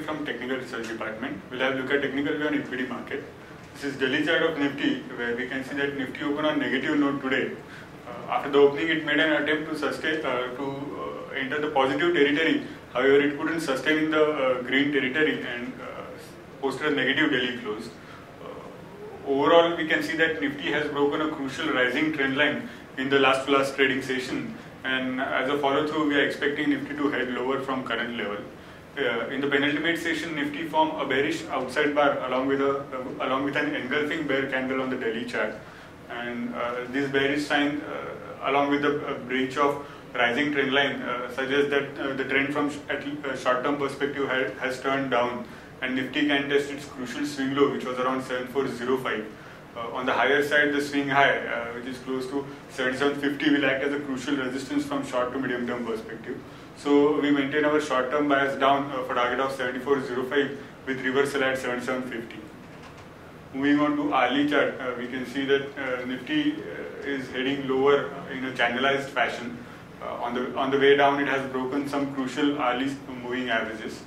Ravi from Technical Research Department. We'll have a look at technical view on equity market. This is daily chart of Nifty, where we can see that Nifty opened on negative note today. After the opening, it made an attempt to sustain enter the positive territory. However, it couldn't sustain in the green territory and posted a negative daily close. Overall, we can see that Nifty has broken a crucial rising trend line in the last trading session, and as a follow-through, we are expecting Nifty to head lower from current level. In the penultimate session, Nifty formed a bearish outside bar along with an engulfing bear candle on the daily chart, and this bearish sign, along with the breach of rising trend line, suggests that the trend from short-term perspective has turned down, and Nifty can test its crucial swing low, which was around 7405. On the higher side, the swing high, which is close to 7750, will act as a crucial resistance from short to medium term perspective. So we maintain our short term bias down for target of 7405 with reversal at 7750. Moving on to hourly chart, we can see that Nifty is heading lower in a channelized fashion. On the way down, it has broken some crucial hourly moving averages.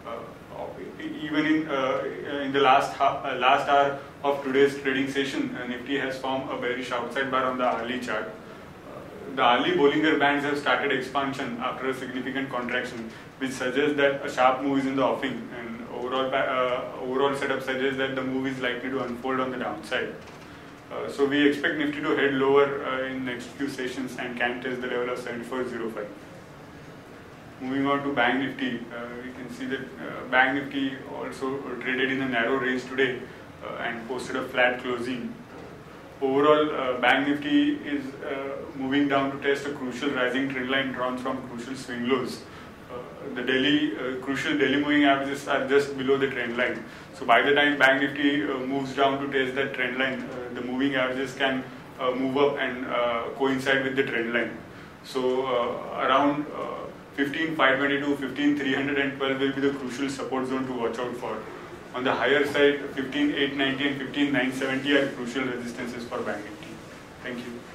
Even in the last hour of today's trading session, Nifty has formed a bearish outside bar on the hourly chart. The hourly Bollinger Bands have started expansion after a significant contraction, which suggests that a sharp move is in the offing, and overall setup suggests that the move is likely to unfold on the downside. So we expect Nifty to head lower in next few sessions and can test the level of 7405. Moving on to Bank Nifty, we can see that Bank Nifty also traded in a narrow range today and posted a flat closing. Overall, Bank Nifty is moving down to test a crucial rising trend line drawn from crucial swing lows. The crucial daily moving averages are just below the trend line. So by the time Bank Nifty moves down to test that trend line, the moving averages can move up and coincide with the trend line. So around 15,522, 15,312 will be the crucial support zone to watch out for. On the higher side, 15,890 and 15,970 are crucial resistances for Bank Nifty. Thank you.